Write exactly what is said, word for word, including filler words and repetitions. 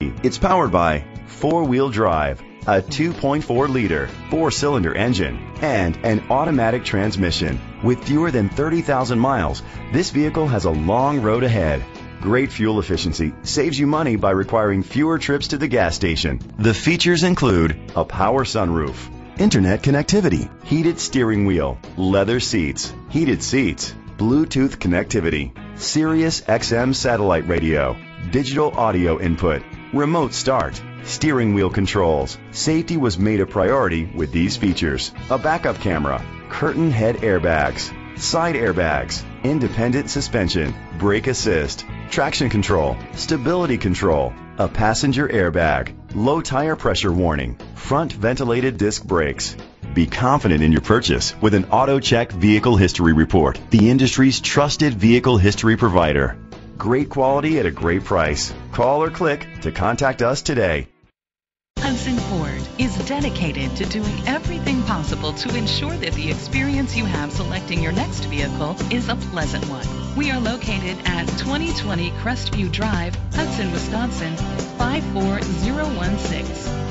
It's powered by four-wheel drive, a two point four liter four-cylinder engine, and an automatic transmission. With fewer than thirty thousand miles, this vehicle has a long road ahead. Great fuel efficiency saves you money by requiring fewer trips to the gas station. The features include a power sunroof, internet connectivity, heated steering wheel, leather seats, heated seats, Bluetooth connectivity, Sirius X M satellite radio, digital audio input, remote start, steering wheel controls. Safety was made a priority with these features: a backup camera, curtain head airbags, side airbags, independent suspension, brake assist, traction control, stability control, a passenger airbag, low tire pressure warning, front ventilated disc brakes. Be confident in your purchase with an AutoCheck Vehicle History Report, the industry's trusted vehicle history provider. Great quality at a great price. Call or click to contact us today. Hudson Ford is dedicated to doing everything possible to ensure that the experience you have selecting your next vehicle is a pleasant one. We are located at twenty twenty Crestview Drive, Hudson, Wisconsin, five four zero one six.